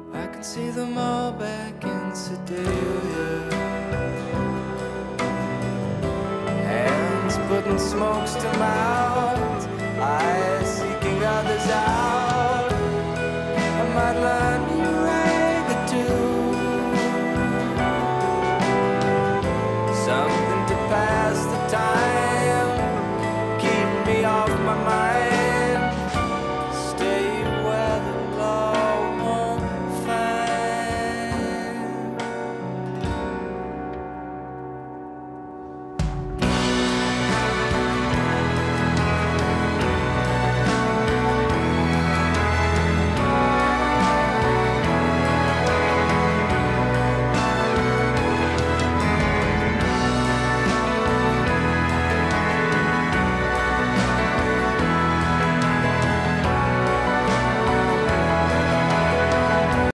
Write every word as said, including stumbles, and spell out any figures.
I can see them all back in Sedalia. Hands putting smokes to mouth, eyes seeking others out. I might learn